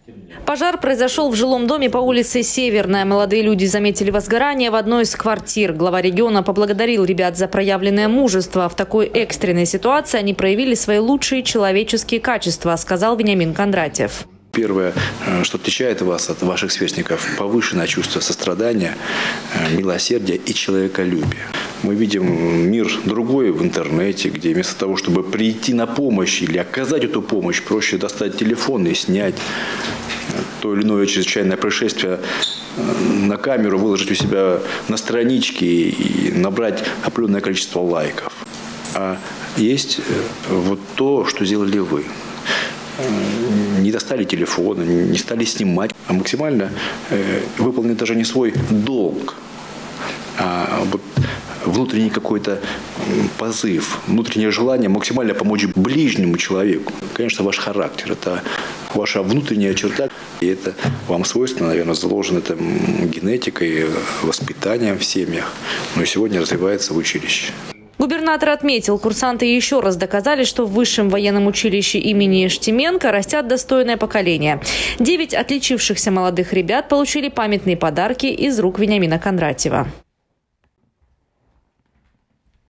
Пожар произошел в жилом доме по улице Северная. Молодые люди заметили возгорание в одной из квартир. Глава региона поблагодарил ребят за проявленное мужество. В такой экстренной ситуации они проявили свои лучшие человеческие качества, сказал Вениамин Кондратьев. Первое, что отличает вас от ваших сверстников – повышенное чувство сострадания, милосердия и человеколюбия. Мы видим мир другой в интернете, где вместо того, чтобы прийти на помощь или оказать эту помощь, проще достать телефон и снять то или иное чрезвычайное происшествие на камеру, выложить у себя на страничке и набрать определенное количество лайков. А есть вот то, что сделали вы. Не достали телефона, не стали снимать, а максимально выполнили даже не свой долг, а вот внутренний какой-то позыв, внутреннее желание максимально помочь ближнему человеку. Конечно, ваш характер – это ваша внутренняя черта, и это вам свойственно, наверное, заложено генетикой, воспитанием в семьях, но и сегодня развивается в училище. Губернатор отметил, курсанты еще раз доказали, что в Высшем военном училище имени Штеменко растят достойное поколение. 9 отличившихся молодых ребят получили памятные подарки из рук Вениамина Кондратьева.